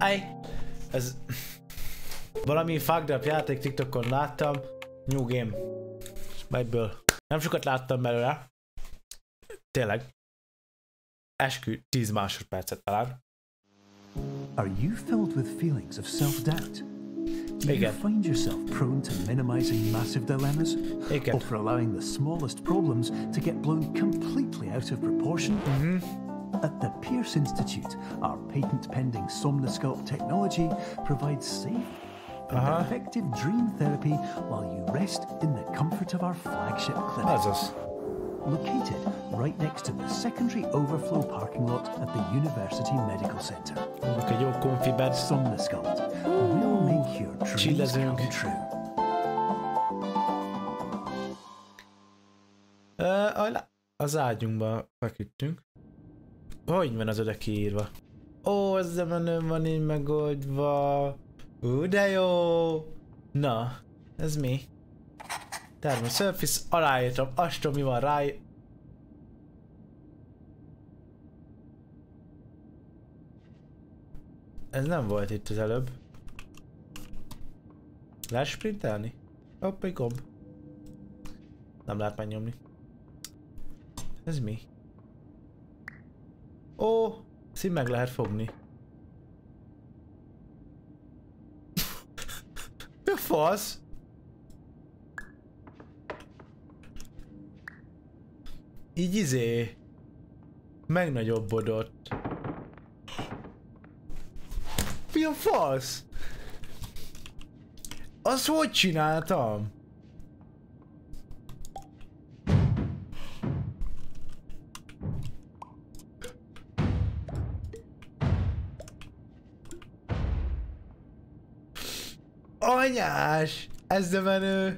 Ez... Valami fucked up játék TikTokon láttam. New game. Egyből. Nem sokat láttam belőle. Tényleg. Eskü 10 másodpercet talán. Are you filled with feelings of self-doubt? Do you find yourself prone to minimizing massive dilemmas? Or for allowing the smallest problems to get blown completely out of proportion? At the Pierce Institute, our patent-pending Somnosculpt technology provides safe and effective dream therapy while you rest in the comfort of our flagship clinic. Located right next to the secondary overflow parking lot at the University Medical Center. Somnosculpt will make your dreams come true. Az ágyunkba feküdtünk. Hogy van az oda kiírva? Ó, ez a menő van így megoldva. De jó! Na, ez mi? Thermal Surface, aláírtam, azt tudom, mi van rá. Ez nem volt itt az előbb. Lehet sprintelni? Hopp, egy gomb. Nem lehet megnyomni. Ez mi? Ó, szín meg lehet fogni. Mi a fasz? Így megnagyobbodott. Mi a fasz? Azt hogy csináltam? Anyás! Ez de menő!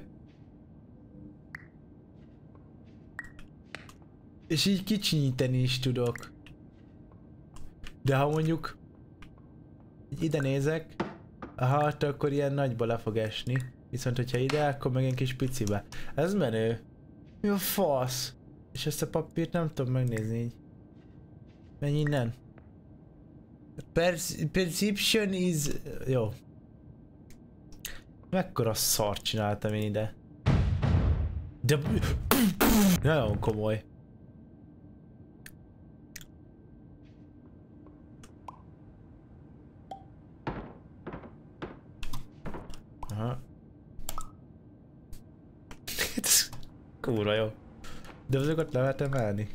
És így kicsinyíteni is tudok. De ha mondjuk ide nézek, akkor ilyen nagyba le fog esni. Viszont hogyha ide, akkor meg egy kis picibe. Ez menő. Mi a fasz? És ezt a papírt nem tudom megnézni így. Menj innen. Perception is... Jó. Mekkora szart csináltam én ide. De... Nagyon komoly. Aha. Kurva jó. De azokat le lehet emelni.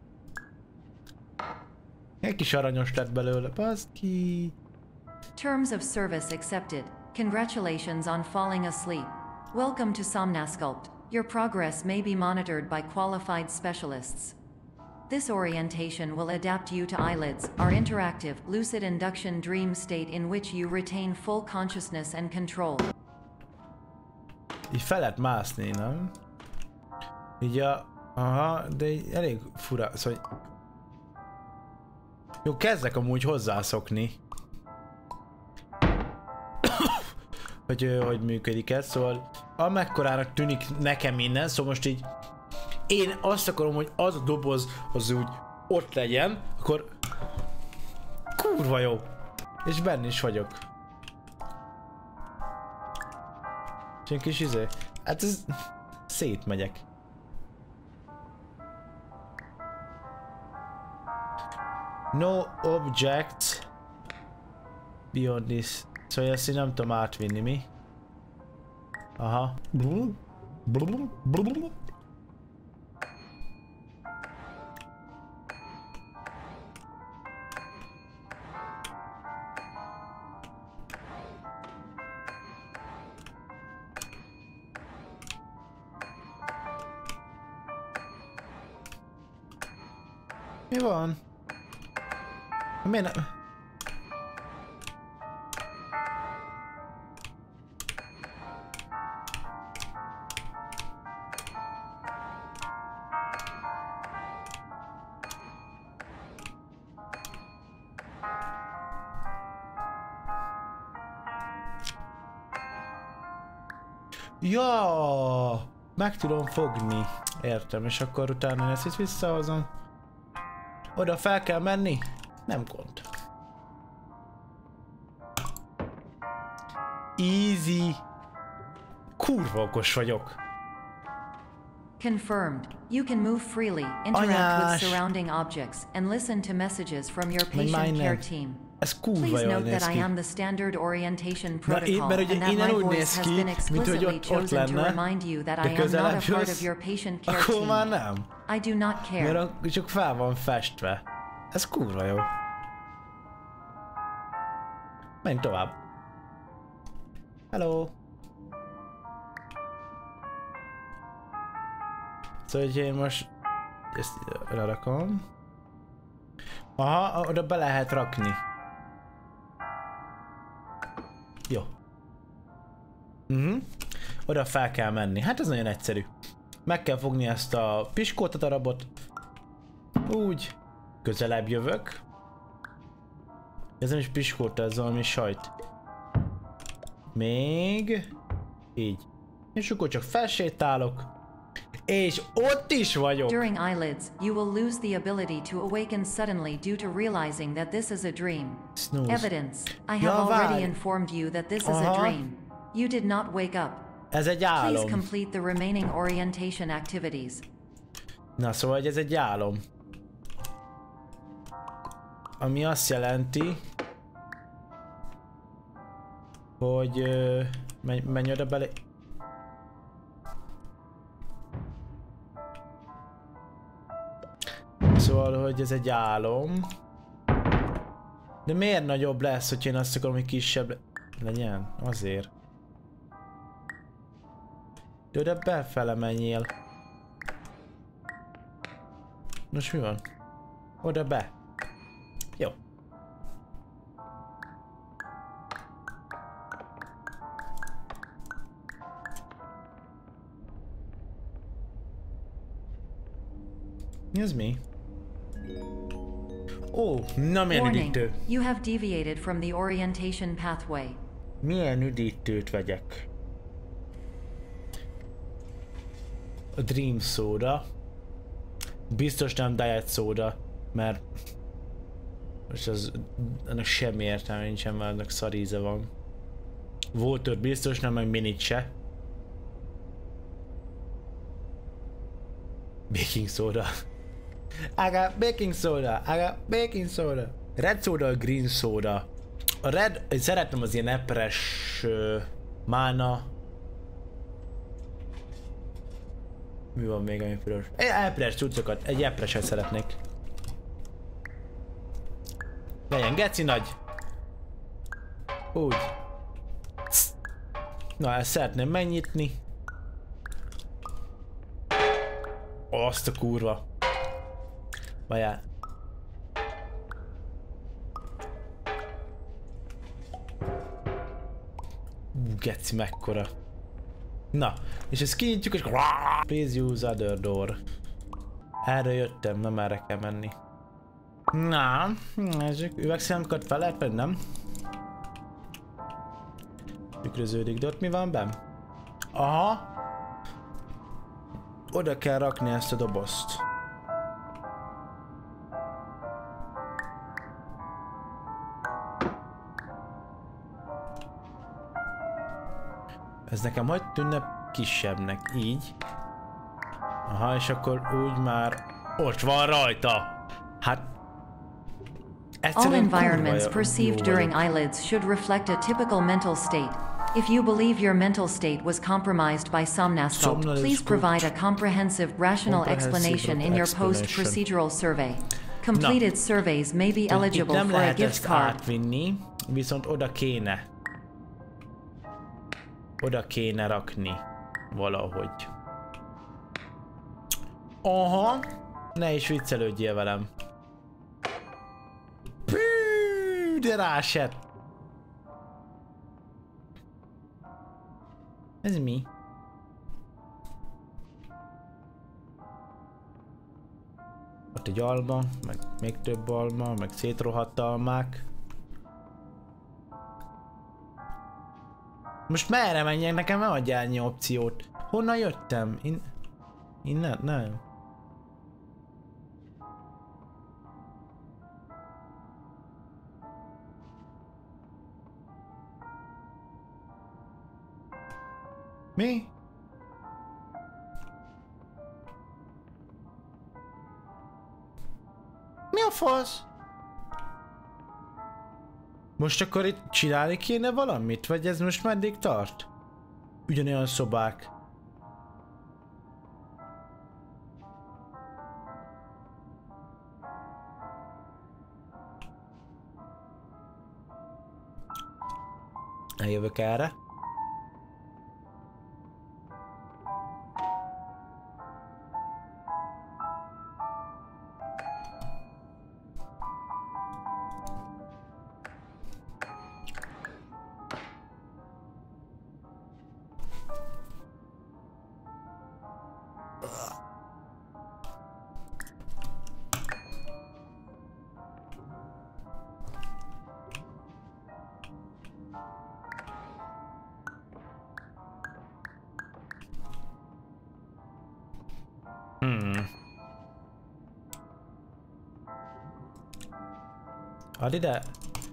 Egy kis aranyos lett belőle, baszd ki. Terms of service accepted. Congratulations on falling asleep. Welcome to Somnosculpt. Your progress may be monitored by qualified specialists. This orientation will adapt you to eyelids, our interactive, lucid induction dream state in which you retain full consciousness and control. Így fel lehet mászni, nem? Így aha, de elég fura, szóval... Jó, kezdek amúgy hozzászokni. Hogy működik ez, szóval amekkorának tűnik nekem innen, szóval most így én azt akarom, hogy az a doboz az úgy ott legyen, akkor kurva jó. És benne is vagyok. És egy kis hát ez szétmegyek. No objects beyond this. Szóval ezt én nem tudom átvinni, mi? Aha. Mi van? Miért nem? Ja, meg tudom fogni. Értem, és akkor utána ezt is visszahozom. Oda fel kell menni? Nem gond. Easy. Kurva okos vagyok. Confirmed. You can move freely, interact with surrounding objects, and listen to messages from your patient care team. Please note that I am the standard orientation protocol and that my voice has been explicitly chosen to remind you that I am not a part of your patient care team. I do not care. Mert csak fel van festve. Ez kurva jó. Menj tovább. Hello. Szóval, hogy én most ezt rarakom. Aha, oda be lehet rakni. Jó. Oda fel kell menni. Hát ez nagyon egyszerű. Meg kell fogni ezt a piskóta darabot. Úgy. Közelebb jövök. Ez nem is piskóta, ez valami sajt. Még. Így. És akkor csak felsétálok. És ott is vagyok. During eyelids, you will lose the ability to awaken suddenly due to realizing that this is a dream. Snooze. Evidence. I have already informed you that this is a dream. You did not wake up. Ez egy álom. Please complete the remaining orientation activities. Na szóval, hogy ez egy álom. Ami azt jelenti, hogy menj oda bele. Szóval, hogy ez egy álom. De miért nagyobb lesz, hogy én azt akarom, hogy kisebb legyen? Azért. De oda befele menjél. Most mi van? Oda be. Jó. Ez mi? Ó, na milyen üdítő. You have deviated from the orientation pathway. Milyen üdítőt vegyek? A Dream Soda. Biztos nem Diet Soda, mert most az, ennek semmi értelme nincsen, mert ennek szar íze van. Water biztos nem, meg minit se. Baking Soda. I got baking soda, I got baking soda. Red soda, green soda. A red, én szeretem az ilyen epres mána. Mi van még, ami piros? Epres cuccokat, egy epreset szeretnék. Legyen geci nagy. Úgy. Na, ezt szeretném megnyitni. Azt a kurva. Vajjál. Geci mekkora. Na, és ezt kinyitjuk, és please use other door. Erre jöttem, nem erre kell menni. Na, nézzük, üvegszemkat fel lehet venni, nem? Tükröződik, de ott mi van benn? Aha. Oda kell rakni ezt a dobozt. Ez nekem hogy tűnne kisebbnek, így. Aha, és akkor úgy már ott van rajta. Hát... All environments perceived during eyelids should reflect a typical mental state. If you believe your mental state was compromised by Somnasculpt, please provide a comprehensive, rational explanation in your post-procedural survey. Completed surveys may be eligible for a gift card. Átvinni, viszont oda kéne. Oda kéne rakni. Valahogy. Aha! Ne is viccelődjél velem. Pű, de rásett. Ez mi? Ott egy alma, meg még több alma, meg szétrohadt almák. Most merre menjek? Nekem nem adj ennyi opciót. Honnan jöttem? Innen? Nem. Mi? Mi a fasz? Most akkor itt csinálni kéne valamit? Vagy ez most meddig tart? Ugyanolyan szobák. Eljövök erre. Add ide!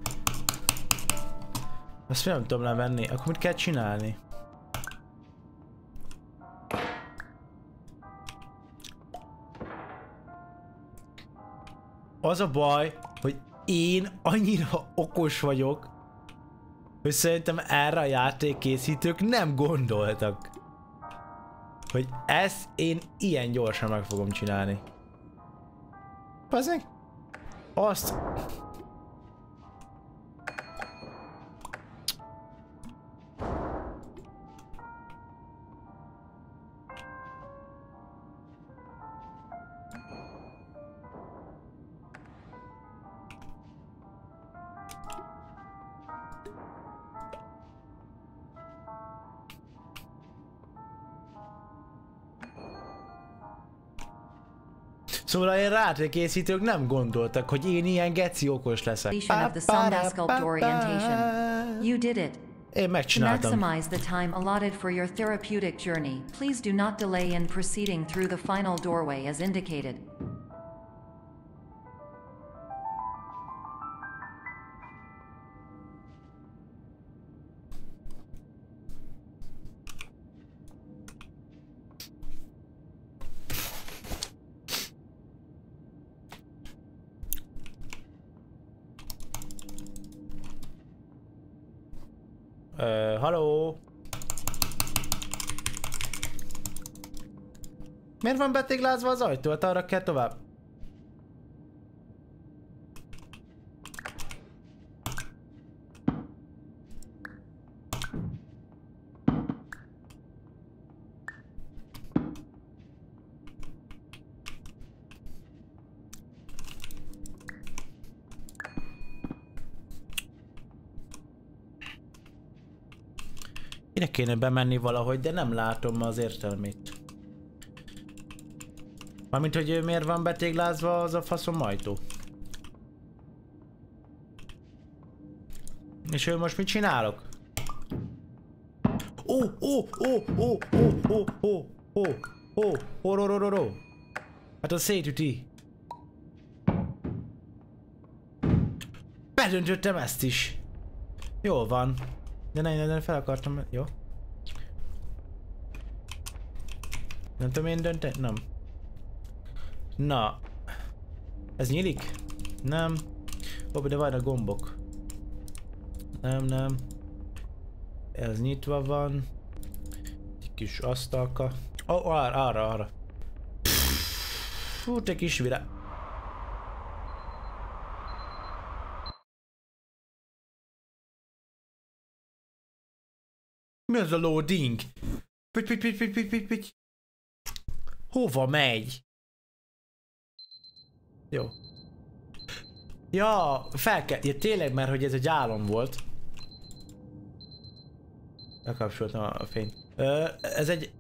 Azt nem tudom levenni, akkor mit kell csinálni? Az a baj, hogy én annyira okos vagyok, hogy szerintem erre a játékkészítők nem gondoltak, hogy ezt én ilyen gyorsan meg fogom csinálni. Bazdmeg! Azt... Szóval a játékkészítők nem gondoltak, hogy én ilyen geci okos leszek. Of the Somnasculpt orientation. You did it. Én megcsináltam. To maximize the time allotted for your therapeutic journey, please do not delay in proceeding through the final doorway as indicated. Halló? Miért van betéglázva az ajtó? Hát arra kell tovább. Ide kéne bemenni valahogy, de nem látom az értelmét. Mármint, hogy miért van betéglázva az a faszom ajtó. És ő most mit csinálok? Hát az szétüti. Bedöntöttem ezt is. Jól van. De nem fel akartam, jó? Nem tudom én dönteni? Nem. Na. Ez nyílik? Nem. Ó, de vannak gombok. Nem. Ez nyitva van. Egy kis asztalka. Ó, arra. Fú, te kis virág. Mi az a loading? Pitty. Hova megy? Jó. Ja, fel kell. Ja, tényleg, mert hogy ez egy álom volt. Lekapcsoltam a fényt. Ez egy...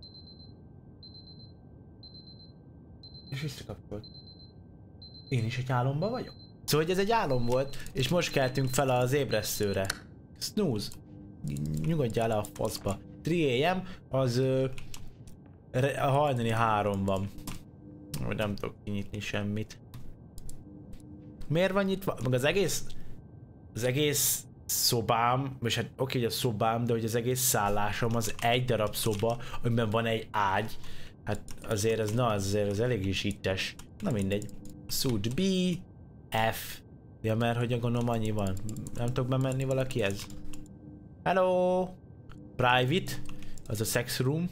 És visszakapcsolt. Én is egy álomban vagyok? Szóval, hogy ez egy álom volt, és most keltünk fel az ébresztőre. Snooze. Nyugodjál le a faszba. 3 AM az a hajnali 3 van. Nem tudok kinyitni semmit. Miért van nyitva? Meg az egész szobám, és hát oké, hogy a szobám, de hogy az egész szállásom az egy darab szoba, amiben van egy ágy. Hát azért ez, na azért az elég is ittes. Na mindegy. Should be F. Ja, mert hogy gondolom annyi van. Nem tudok bemenni valakihez? Hello! Private. Az a sex room.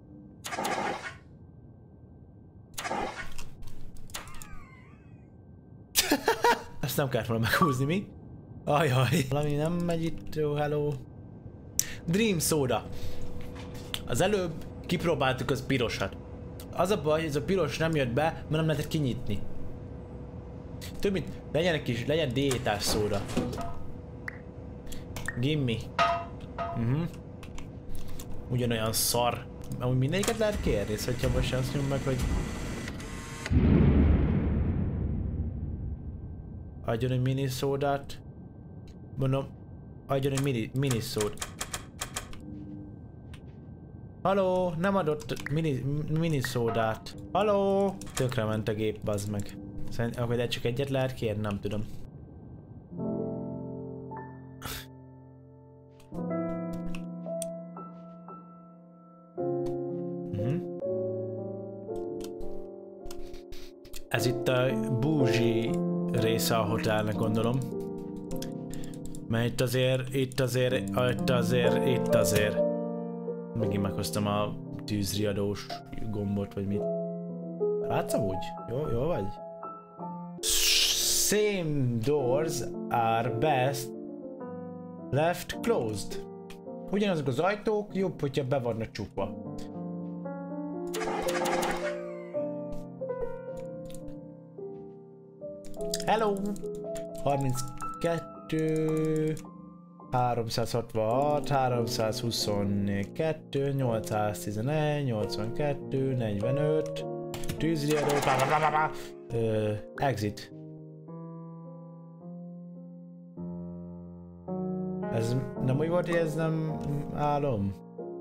Ezt nem kellett volna meghúzni, mi? Ajaj. Valami nem megy itt, jó, hello. Dream Soda. Az előbb kipróbáltuk az pirosat. Az a baj, hogy ez a piros nem jött be, mert nem lehetett kinyitni. Több mint, legyen diétás szóda. Gimme. Ugyanolyan szar. Amúgy mindegyiket lehet kérni, hogyha most azt nyom meg, hogy... Adjon egy mini szódát. Mondom, adjon egy mini szód. Haló, nem adott mini szódát. Haló! Tönkrement a gép, bazd meg. Szerintem, akkor csak egyet lehet kérni, nem tudom. Ez itt a bougie része a hotelnek, gondolom. Mert itt azért. Megint meghoztam a tűzriadós gombot, vagy mit. Látsz amúgy? Jó vagy? Same doors are best left closed. Ugyanazok az ajtók, jobb, hogyha be vannak csukva. Hello! 32... 366, 322, 811, 82, 45, tűzriadó, exit. Ez nem úgy volt, hogy ez nem álom?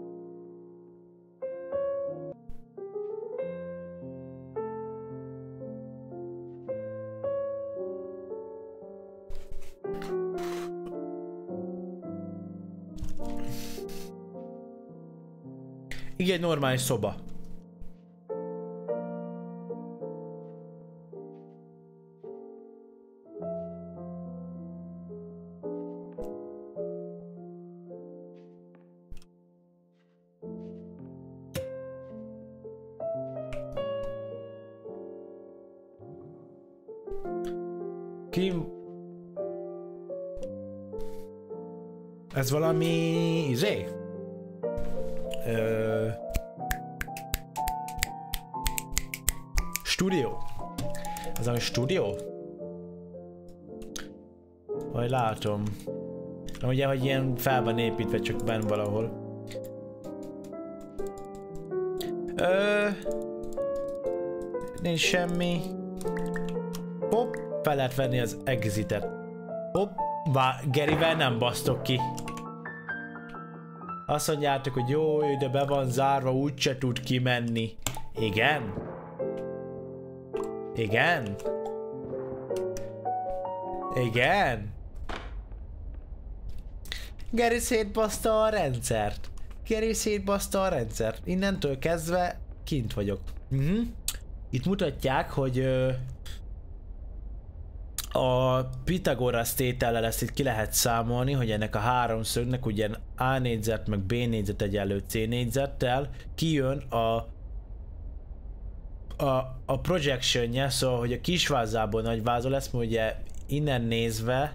Így egy normális szoba. Ez valami izé? Stúdió. Ez a stúdió? Vagy látom. Ugye, hogy ilyen fel van építve, csak benn valahol. Nincs semmi. Hopp, fel lehet venni az exitet. Hopp, Garyvel nem basztok ki. Azt mondjátok, hogy jó, de be van zárva, úgyse tud kimenni. Igen? Igen? Igen? Gary szétbaszta a rendszert. Gary szétbaszta a rendszert. Innentől kezdve kint vagyok. Itt mutatják, hogy a Pythagoras tétellel ezt itt ki lehet számolni, hogy ennek a háromszögnek ugye A négyzet meg B négyzet egyenlő C négyzettel kijön a projectionje, szóval hogy a kisvázából nagyvázol lesz, mert ugye innen nézve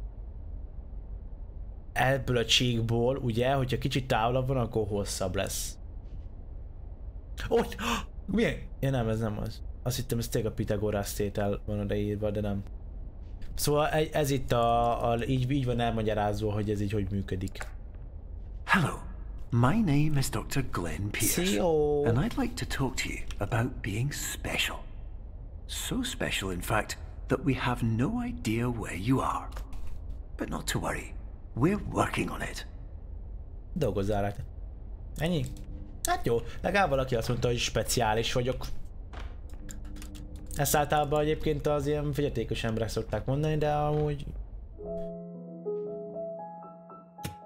ebből a csíkból, ugye, hogyha kicsit távolabb van, akkor hosszabb lesz. Ott! Milyen? Ja nem, ez nem az. Azt hittem, ez tényleg a Pythagoras tétel van odaírva, de nem. Szóval ez itt így van elmagyarázva, hogy ez így hogy működik. Hello, my name is Dr. Glenn Pierce, CEO. and I'd like to talk to you about being special. So special, in fact, that we have no idea where you are. But not to worry, we're working on it. Dolgozzál rá. Ennyi? Hát jó, legalább valaki azt mondta, hogy speciális vagyok. Ezt általában egyébként az ilyen fogyatékos emberek szokták mondani, de amúgy...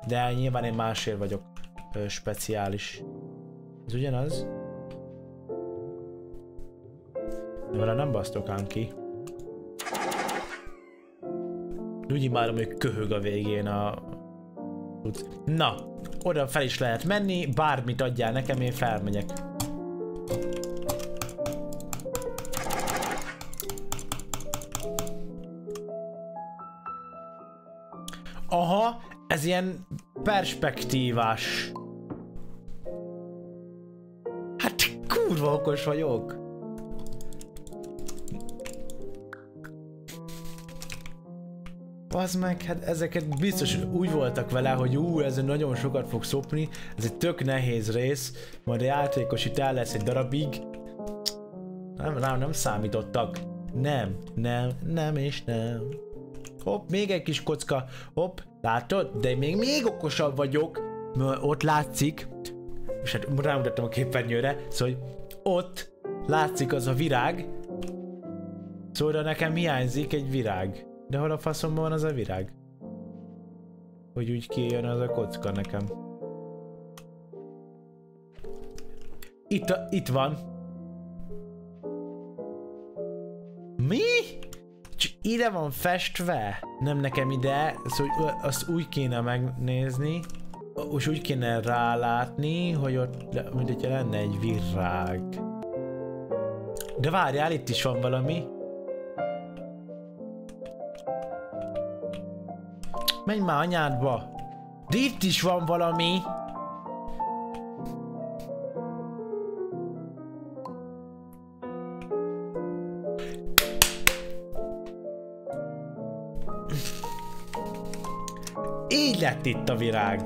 de nyilván én másért vagyok speciális. Ez ugyanaz? De vele nem basztok ám ki. Úgy imádom, hogy köhög a végén a... Na, oda fel is lehet menni, bármit adjál nekem, én felmegyek. Aha, ez ilyen perspektívás. Hát kurva okos vagyok. Bazd meg, hát ezeket biztos úgy voltak vele, hogy ezen nagyon sokat fog szopni, ez egy tök nehéz rész, majd a játékos itt el lesz egy darabig. Nem számítottak. Nem és nem. Hopp, még egy kis kocka. Hopp, látod? De még okosabb vagyok. Ott látszik, és hát rámutattam a képernyőre, szóval ott látszik az a virág. Szóval nekem hiányzik egy virág. De hol a faszomban van az a virág? Hogy úgy kijön az a kocka nekem. Itt van. Mi? Csak ide van festve? Nem nekem ide, szóval azt úgy kéne megnézni, és úgy kéne rálátni, hogy ott, mint hogyha lenne egy virág. De várjál, itt is van valami. Menj már anyádba! De itt is van valami! Így lett itt a virág!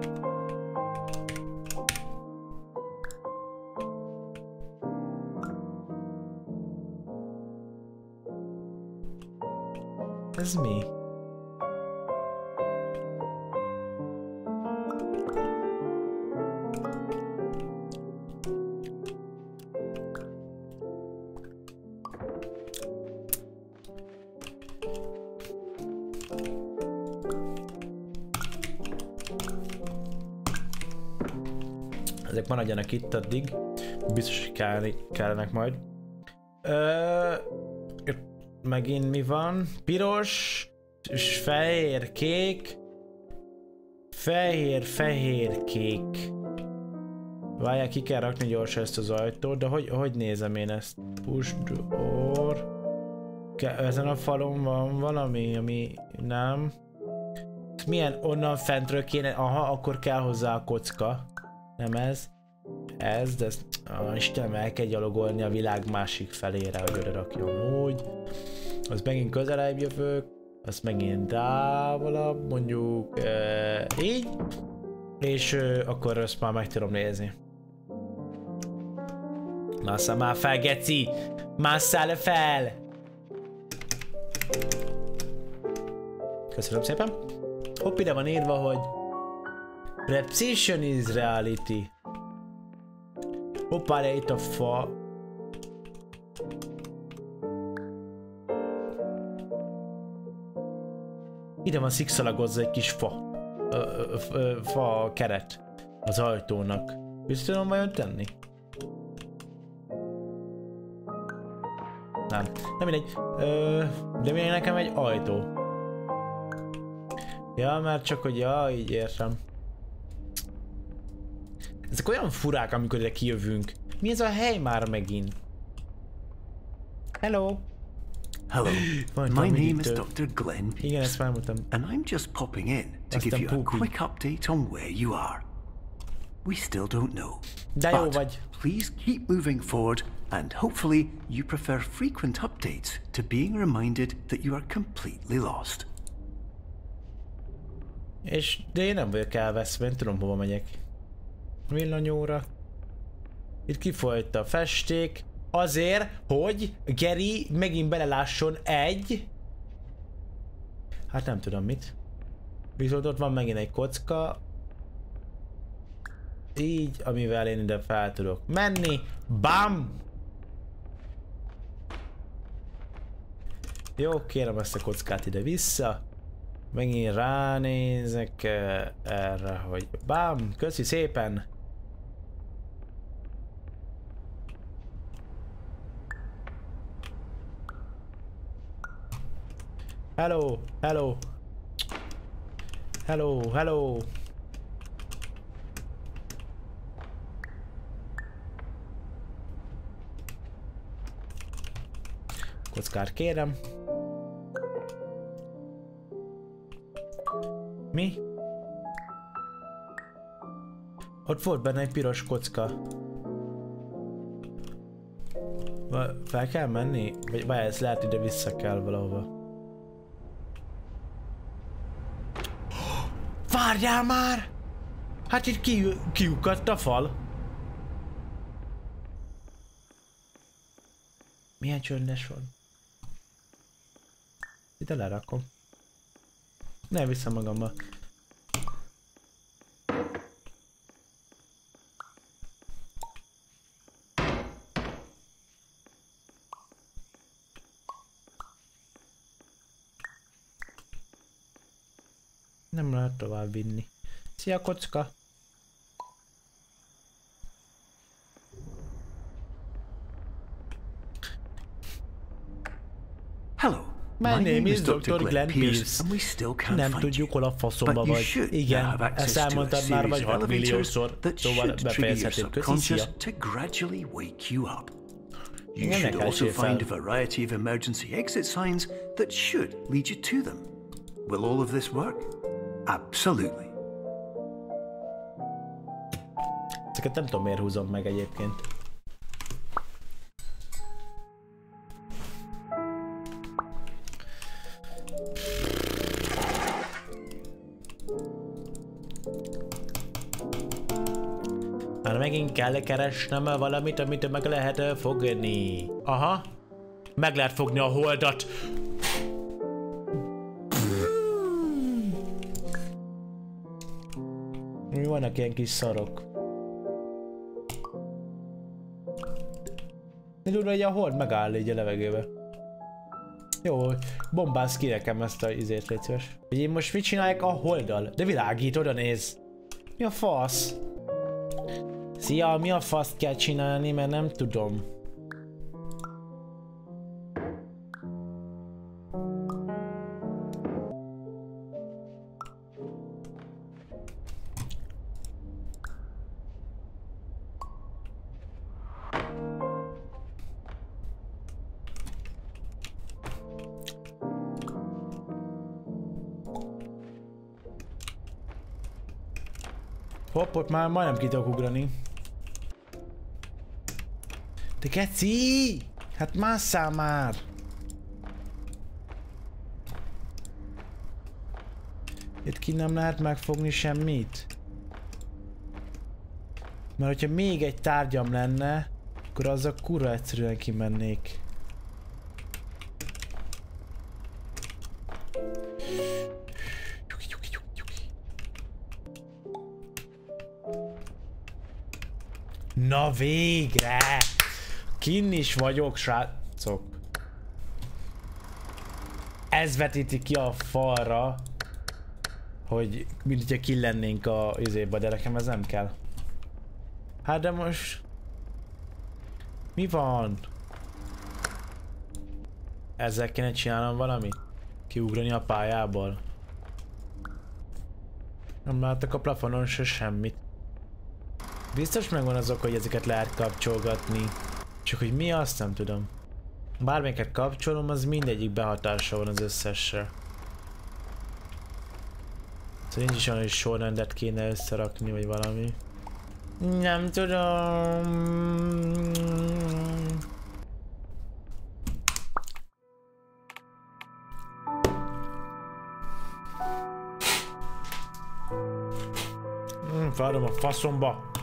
Ez mi? Ezek maradjanak itt addig. Biztos, hogy kellenek majd. Megint mi van? Piros, és fehér, kék. Fehér, kék. Várjál, ki kell rakni gyorsan ezt az ajtót, de hogy nézem én ezt? Push door. Ezen a falon van valami, ami nem. Milyen onnan fentről kéne? Aha, akkor kell hozzá a kocka. Nem ez. Ez, de ezt... Istenem, el kell gyalogolni a világ másik felére, hogy oda rakjam úgy. Az megint közelebb jövök. Az megint távolabb, mondjuk így. És akkor ezt már meg tudom nézni. Másszál már fel, geci! Másszál fel! Köszönöm szépen. Hopp, ide van írva, hogy Precision is reality. Hoppá, de itt a fa. Ide van szikszalagozza egy kis fa keret az ajtónak. Vissza tudom vajon tenni? Nem mindegy. De miért nekem egy ajtó? Ja, mert csak hogy így értem. Ezek olyan furák, amikor ide kijövünk. Mi ez a hely már megint? Hello. Hello. My name is Dr. Glenn Pease. Igen, ezt már mondtam. And I'm just popping in to give you a quick update on where you are. We still don't know. De jó vagy. Please keep moving forward and hopefully you prefer frequent updates to being reminded that you are completely lost. De én nem vagyok elveszve, én tudom hova megyek. Villanyóra. Itt kifolyt a festék. Azért, hogy Gary megint belelásson egy... Hát nem tudom mit. Viszont ott van megint egy kocka. Így, amivel én ide fel tudok menni. BAM! Jó, kérem ezt a kockát ide vissza. Megint ránézek erre, hogy bám, köszi szépen! Hello, hello! Hello, hello! Kockát kérem. Mi? Ott volt benne egy piros kocka. Fel kell menni? Vagy ez lehet ide vissza kell valahova. Várjál már! Hát itt kiukadt a fal. Milyen csöndes van. Ide lerakom. Ne vissza magammal. Nem lehet tovább vinni. Szia, kocka! Hello. My name is Dr. Glenn Pierce. Nem tudjuk, hol a faszomba vagy. Igen, ezt elmondtad már vagy 6 milliószor, szóval befejezhetőbb. Köszi, szia! You should also find a variety of emergency exit signs that should lead you to them. Will all of this work? Absolutely. Ezeket nem tudom, miért húzom meg egyébként. Már megint kell keresnem valamit, amit meg lehet fogni. Aha. Meg lehet fogni a holdat. Vannak ilyen kis szarok. De durva, hogy a hold megáll így a levegőbe. Jó, bombász ki nekem ezt a izét, légy szíves. Hogy én most mit csinálják a holddal? De világít, oda néz. Mi a fasz? Szia, mi a faszt kell csinálni, mert nem tudom. Hopp, ott már majdnem ki tudok ugrani. Te keci! Hát másszál már! Itt ki nem lehet megfogni semmit. Mert hogyha még egy tárgyam lenne, akkor azzal kurva egyszerűen kimennék. Na végre! Kinn is vagyok, srácok. Ez vetíti ki a falra, hogy mint hogyha kinn lennénk a izébe, de nekem ez nem kell. Hát de most... Mi van? Ezzel kéne csinálnom valamit? Kiugrani a pályából? Nem látok a plafonon se semmit. Biztos megvan azok, hogy ezeket lehet kapcsolgatni. Csak hogy mi, azt nem tudom. Bármelyiket kapcsolom, az mindegyik behatása van az összesre. Szóval nincs is olyan, hogy sorrendet kéne összerakni, vagy valami. Nem tudom. Várom a faszomba.